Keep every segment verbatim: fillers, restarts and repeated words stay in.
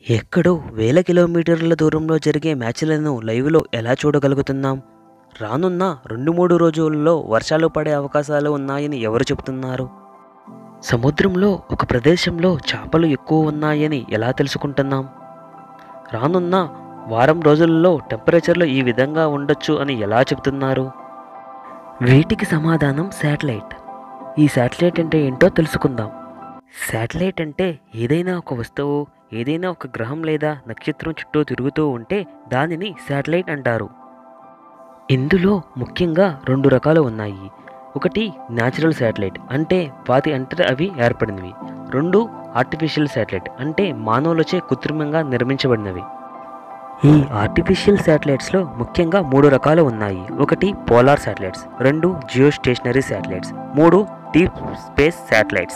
ఎక్కడో వేల కిలోమీటర్ల దూరంలో జరిగే మ్యాచ్లను లైవ్లో ఎలా చూడగలుగుతున్నాం? రానున్న రెండు మూడు రోజుల్లో వర్షాలు పడే అవకాశాలు ఉన్నాయని ఎవరు చెబుతున్నారు? సముద్రంలో ఒక ప్రదేశంలో చేపలు ఎక్కువ ఉన్నాయని ఎలా తెలుసుకుంటున్నాం? రానున్న వారం రోజుల్లో టెంపరేచర్లు ఈ విధంగా ఉండొచ్చు అని ఎలా చెబుతున్నారు? వీటికి సమాధానం శాటిలైట్. ఈ శాటిలైట్ అంటే ఏంటో తెలుసుకుందాం. శాటిలైట్ అంటే ఏదైనా ఒక వస్తువు ఏదైనా ఒక గ్రహం లేదా నక్షత్రం చుట్టూ తిరుగుతూ ఉంటే దానిని శాటిలైట్ అంటారు. ఇందులో ముఖ్యంగా రెండు రకాలు ఉన్నాయి. ఒకటి న్యాచురల్ శాటిలైట్, అంటే వాటి అంతటా అవి ఏర్పడినవి. రెండు ఆర్టిఫిషియల్ శాటిలైట్, అంటే మానవులచే కృత్రిమంగా నిర్మించబడినవి. ఈ ఆర్టిఫిషియల్ శాటిలైట్స్లో ముఖ్యంగా మూడు రకాలు ఉన్నాయి. ఒకటి పోలార్ శాటిలైట్స్, రెండు జియో స్టేషనరీ శాటిలైట్స్, మూడు deep space satellites.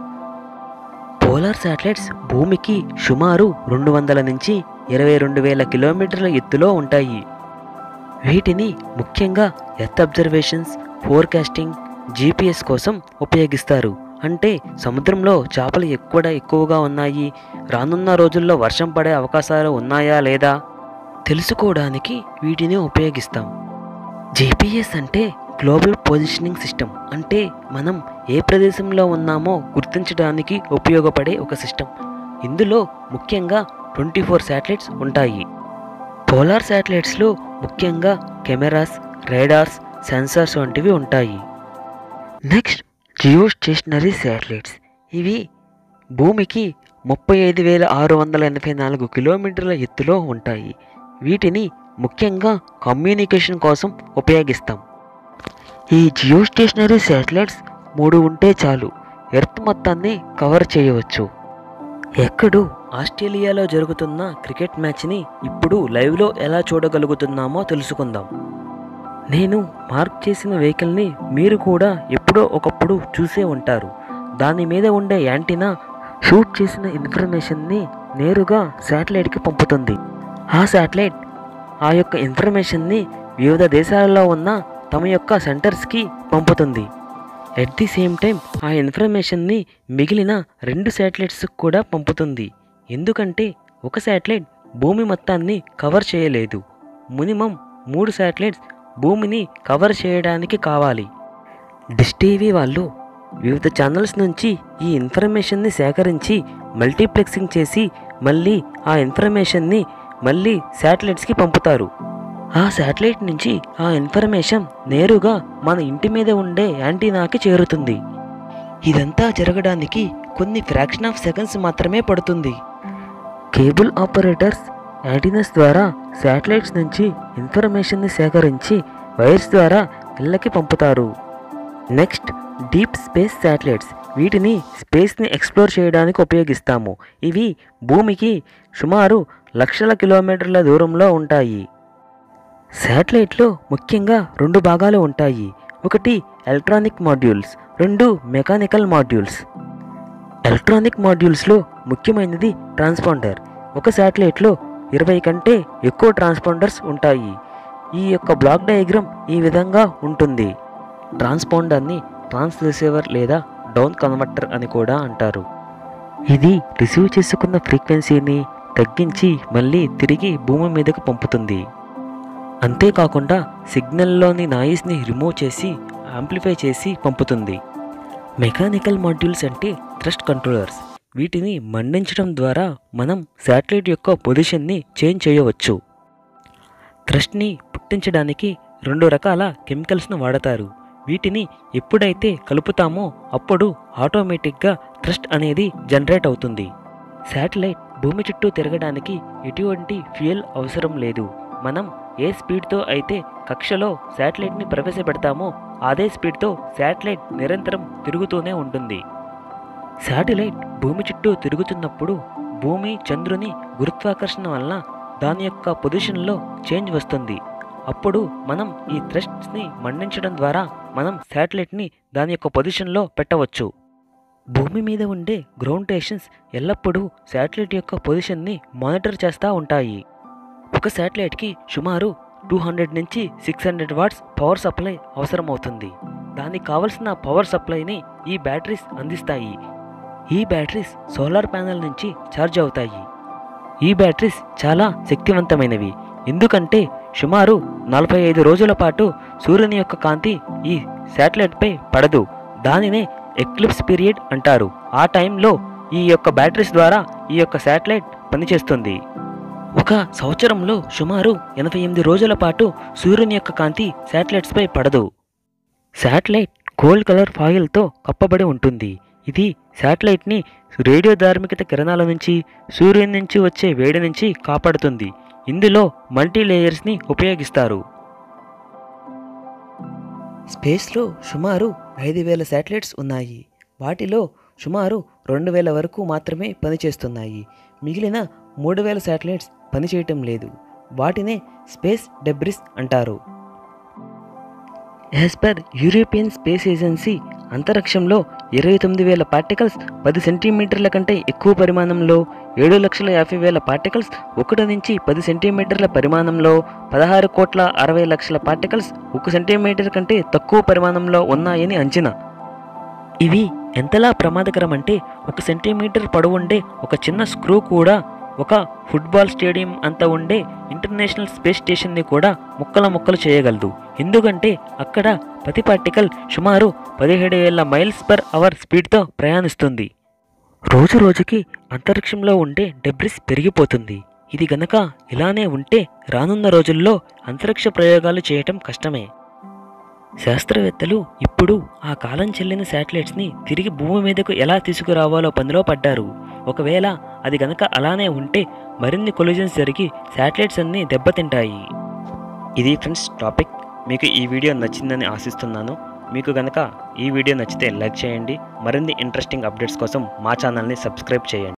Polar satellites భూమికి సుమారు రెండు వందల నుంచి ఇరవై రెండు వేల కిలోమీటర్ల ఎత్తులో ఉంటాయి. వీటిని ముఖ్యంగా ఎర్త్ అబ్జర్వేషన్స్, ఫోర్కాస్టింగ్, జీపీఎస్ కోసం ఉపయోగిస్తారు. అంటే సముద్రంలో చేపలు ఎక్కువ ఎక్కువగా ఉన్నాయి, రానున్న రోజుల్లో వర్షం పడే అవకాశాలు ఉన్నాయా లేదా తెలుసుకోవడానికి వీటిని ఉపయోగిస్తాం. జీపీఎస్ అంటే గ్లోబల్ పొజిషనింగ్ సిస్టమ్, అంటే మనం ఏ ప్రదేశంలో ఉన్నామో గుర్తించడానికి ఉపయోగపడే ఒక సిస్టమ్. ఇందులో ముఖ్యంగా ట్వంటీ ఫోర్ శాటిలైట్స్ ఉంటాయి. పోలార్ శాటిలైట్స్లో ముఖ్యంగా కెమెరాస్, రేడార్స్, సెన్సార్స్ వంటివి ఉంటాయి. Next geostationary satellites. ఇవి భూమికి ముప్పై ఐదు వేల ఆరు వందల ఎనభై నాలుగు కిలోమీటర్ల ఎత్తులో ఉంటాయి. వీటిని ముఖ్యంగా కమ్యూనికేషన్ కోసం ఉపయోగిస్తాం. ఈ జియో స్టేషనరీ శాటిలైట్స్ మూడు ఉంటే చాలు, ఎర్త్ మొత్తాన్ని కవర్ చేయవచ్చు. ఎక్కడో ఆస్ట్రేలియాలో జరుగుతున్న క్రికెట్ మ్యాచ్ని ఇప్పుడు లైవ్లో ఎలా చూడగలుగుతున్నామో తెలుసుకుందాం. నేను మార్క్ చేసిన వెహికల్ని మీరు కూడా ఎప్పుడో ఒకప్పుడు చూసే ఉంటారు. దాని మీద ఉండే యాంటీనా షూట్ చేసిన ఇన్ఫర్మేషన్ని నేరుగా శాటిలైట్కి పంపుతుంది. ఆ శాటిలైట్ ఆ యొక్క ఇన్ఫర్మేషన్ని వివిధ దేశాలలో ఉన్న తమ యొక్క సెంటర్స్కి పంపుతుంది. ఎట్ ది సేమ్ టైం ఆ ఇన్ఫర్మేషన్ని మిగిలిన రెండు శాటిలైట్స్కి కూడా పంపుతుంది. ఎందుకంటే ఒక శాటిలైట్ భూమి మొత్తాన్ని కవర్ చేయలేదు. మినిమం మూడు శాటిలైట్స్ భూమిని కవర్ చేయడానికి కావాలి. డిష్ టీవీ వాళ్ళు వివిధ ఛానల్స్ నుంచి ఈ ఇన్ఫర్మేషన్ని సేకరించి మల్టీప్లెక్సింగ్ చేసి మళ్ళీ ఆ ఇన్ఫర్మేషన్ని మళ్ళీ శాటిలైట్స్కి పంపుతారు. ఆ శాటిలైట్ నుంచి ఆ ఇన్ఫర్మేషన్ నేరుగా మన ఇంటి మీద ఉండే యాంటీనాకి చేరుతుంది. ఇదంతా జరగడానికి కొన్ని ఫ్రాక్షన్ ఆఫ్ సెకండ్స్ మాత్రమే పడుతుంది. కేబుల్ ఆపరేటర్స్ యాంటీనాస్ ద్వారా శాటిలైట్స్ నుంచి ఇన్ఫర్మేషన్ని సేకరించి వైర్స్ ద్వారా ఇళ్ళకి పంపుతారు. Next deep space satellites. వీటిని స్పేస్ని ఎక్స్ప్లోర్ చేయడానికి ఉపయోగిస్తాము. ఇవి భూమికి సుమారు లక్షల కిలోమీటర్ల దూరంలో ఉంటాయి. శాటిలైట్లో ముఖ్యంగా రెండు భాగాలు ఉంటాయి. ఒకటి ఎలక్ట్రానిక్ మాడ్యూల్స్, రెండు మెకానికల్ మాడ్యూల్స్. ఎలక్ట్రానిక్ మాడ్యూల్స్లో ముఖ్యమైనది ట్రాన్స్పాండర్. ఒక శాటిలైట్లో ఇరవై కంటే ఎక్కువ ట్రాన్స్పాండర్స్ ఉంటాయి. ఈ యొక్క బ్లాక్ డయాగ్రామ్ ఈ విధంగా ఉంటుంది. ట్రాన్స్పాండర్ని ట్రాన్స్ రిసీవర్ లేదా డౌన్ కన్వర్టర్ అని కూడా అంటారు. ఇది రిసీవ్ చేసుకున్న ఫ్రీక్వెన్సీని తగ్గించి మళ్ళీ తిరిగి భూమి మీదకు పంపుతుంది. అంతేకాకుండా సిగ్నల్లోని నాయిస్ని రిమూవ్ చేసి యాంప్లిఫై చేసి పంపుతుంది. మెకానికల్ మాడ్యూల్స్ అంటే థ్రస్ట్ కంట్రోలర్స్. వీటిని మండించడం ద్వారా మనం శాటిలైట్ యొక్క పొజిషన్ని చేంజ్ చేయవచ్చు. థ్రస్ట్ని పుట్టించడానికి రెండు రకాల కెమికల్స్ను వాడతారు. వీటిని ఎప్పుడైతే కలుపుతామో అప్పుడు ఆటోమేటిక్గా థ్రస్ట్ అనేది జనరేట్ అవుతుంది. శాటిలైట్ భూమి చుట్టూ తిరగడానికి ఎటువంటి ఫ్యూయల్ అవసరం లేదు. మనం ఏ స్పీడ్తో అయితే కక్షలో శాటిలైట్ని ప్రవేశపెడతామో అదే స్పీడ్తో శాటిలైట్ నిరంతరం తిరుగుతూనే ఉంటుంది. శాటిలైట్ భూమి చుట్టూ తిరుగుతున్నప్పుడు భూమి చంద్రుని గురుత్వాకర్షణ వలన దాని యొక్క పొజిషన్లో చేంజ్ వస్తుంది. అప్పుడు మనం ఈ థ్రస్ట్స్ని మండించడం ద్వారా మనం శాటిలైట్ని దాని యొక్క పొజిషన్లో పెట్టవచ్చు. భూమి మీద ఉండే గ్రౌండ్ స్టేషన్స్ ఎల్లప్పుడూ శాటిలైట్ యొక్క పొజిషన్ని మానిటర్ చేస్తూ ఉంటాయి. ఒక శాటిలైట్కి సుమారు టూ హండ్రెడ్ నుంచి six hundred watts power supply అవసరమవుతుంది. దానికి కావలసిన పవర్ సప్లైని ఈ బ్యాటరీస్ అందిస్తాయి. ఈ బ్యాటరీస్ సోలార్ ప్యానెల్ నుంచి ఛార్జ్ అవుతాయి. ఈ బ్యాటరీస్ చాలా శక్తివంతమైనవి, ఎందుకంటే సుమారు నలభై ఐదు రోజుల పాటు సూర్యుని యొక్క కాంతి ఈ శాటిలైట్పై పడదు. దానినే ఎక్లిప్స్ పీరియడ్ అంటారు. ఆ టైంలో ఈ యొక్క బ్యాటరీస్ ద్వారా ఈ యొక్క శాటిలైట్ పనిచేస్తుంది. ఒక సంవత్సరంలో సుమారు ఎనభై ఎనిమిది రోజుల పాటు సూర్యుని యొక్క కాంతి శాటిలైట్స్పై పడదు. శాటిలైట్ గోల్డ్ కలర్ ఫాయిల్తో కప్పబడి ఉంటుంది. ఇది శాటిలైట్ని రేడియో ధార్మికత కిరణాల నుంచి, సూర్యుని నుంచి వచ్చే వేడి నుంచి కాపాడుతుంది. ఇందులో మల్టీ లేయర్స్ని ఉపయోగిస్తారు. స్పేస్లో సుమారు ఐదు వేల శాటిలైట్స్ ఉన్నాయి. వాటిలో సుమారు రెండు వేల వరకు మాత్రమే పనిచేస్తున్నాయి. మిగిలిన మూడు వేల శాటిలైట్స్ పనిచేయటం లేదు. వాటినే స్పేస్ డెబ్రిస్ అంటారు. As per European space agency, అంతరిక్షంలో ఇరవై తొమ్మిది వేల పార్టికల్స్ పది సెంటీమీటర్ల కంటే ఎక్కువ పరిమాణంలో, ఏడు లక్షల యాభై వేల పార్టికల్స్ ఒకటి నుంచి పది సెంటీమీటర్ల పరిమాణంలో, పదహారు కోట్ల అరవై లక్షల పార్టికల్స్ ఒక సెంటీమీటర్ కంటే తక్కువ పరిమాణంలో ఉన్నాయని అంచనా. ఇవి ఎంతలా ప్రమాదకరం అంటే ఒక సెంటీమీటర్ పొడవుండే ఒక చిన్న స్క్రూ కూడా ఒక ఫుట్బాల్ స్టేడియం అంత ఉండే ఇంటర్నేషనల్ స్పేస్ స్టేషన్ని కూడా ముక్కల ముక్కలు చేయగలదు. ఎందుకంటే అక్కడ ప్రతి పార్టికల్ సుమారు పదిహేడు వేల మైల్స్ పర్ అవర్ స్పీడ్తో ప్రయాణిస్తుంది. రోజు రోజుకి అంతరిక్షంలో ఉండే డెబ్రిస్ పెరిగిపోతుంది. ఇది గనక ఇలానే ఉంటే రానున్న రోజుల్లో అంతరిక్ష ప్రయోగాలు చేయటం కష్టమే. శాస్త్రవేత్తలు ఇప్పుడు ఆ కాలం చెల్లిన శాటిలైట్స్ని తిరిగి భూమి మీదకు ఎలా తీసుకురావాలో పనిలో పడ్డారు. ఒకవేళ అది గనక అలానే ఉంటే మరిన్ని కొలిజన్స్ జరిగి శాటిలైట్స్ అన్నీ దెబ్బతింటాయి. ఇది ఫ్రెండ్స్ టాపిక్. మీకు ఈ వీడియో నచ్చిందని ఆశిస్తున్నాను. మీకు గనక ఈ వీడియో నచ్చితే లైక్ చేయండి. మరిన్ని ఇంట్రెస్టింగ్ అప్డేట్స్ కోసం మా ఛానల్ని సబ్స్క్రైబ్ చేయండి.